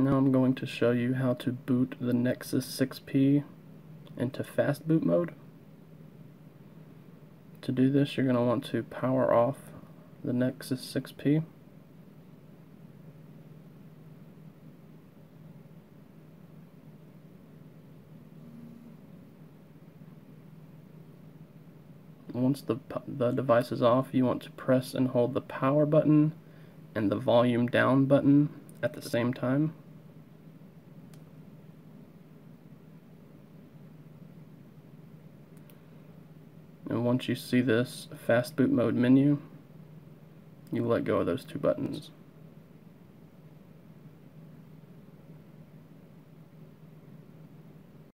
Now I'm going to show you how to boot the Nexus 6P into Fastboot Mode. To do this, you're going to want to power off the Nexus 6P. Once the device is off, you want to press and hold the power button and the volume down button at the same time. And once you see this Fastboot Mode menu, you let go of those two buttons.